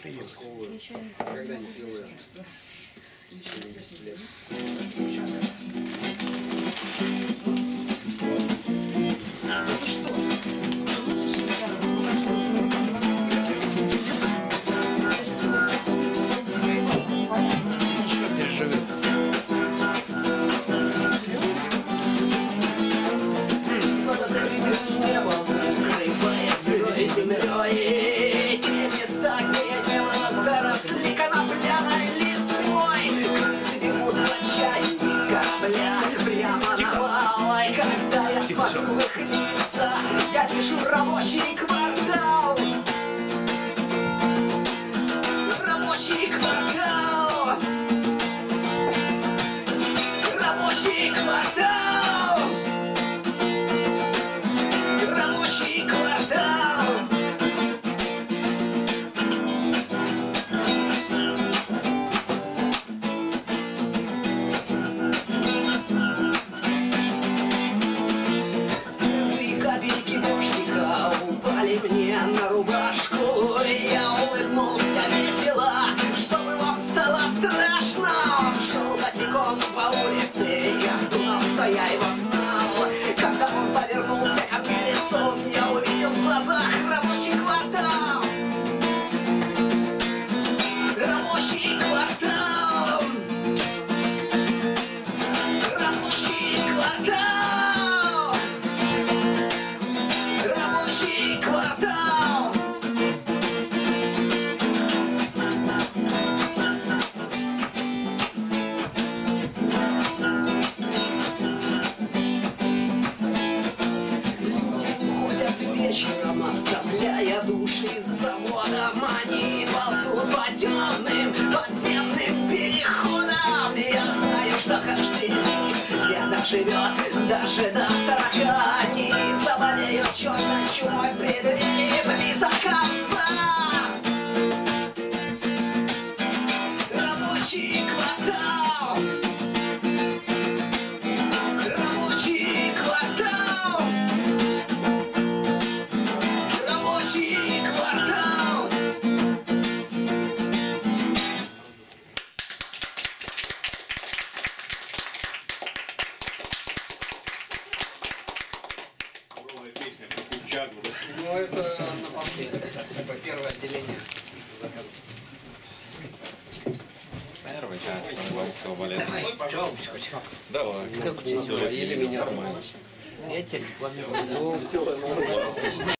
Когда не пил я. Это что? Еще переживет. Землей, те места, где я не было, заросли конопляной листвой. Крысы бегут в отчаянии с корабля прямо на валой. Когда я смотрю в их лица, я вижу рабочий квартал. Рабочий квартал. Рабочий квартал. Рабочий квартал. Капельки дождика упали мне на рубашку. Я улыбнулся весело, чтобы вам стало страшно. Он шел босиком по улице, я думал, что я его знал. Когда он повернулся ко мне лицом, я увидел в глазах рабочий квартал. Рабочий квартал. Рабочий квартал. Рабочий квартал. Люди уходят вечером, оставляя души с заводом. Они ползут по темным подземным переходам. Я знаю, что каждый из них рядом живет даже до 40. Они заболеют черной чумой в преддверии близок конца. Рабочий квартал. Рабочий квартал. Рабочий квартал. Новая песня про Купчагу, да? Ну это напоследок. Типа первое отделение захода. Первая часть монгольского балета. Пожалуйста. Давай. Как у тебя дела? Или меня? Нормально. Этих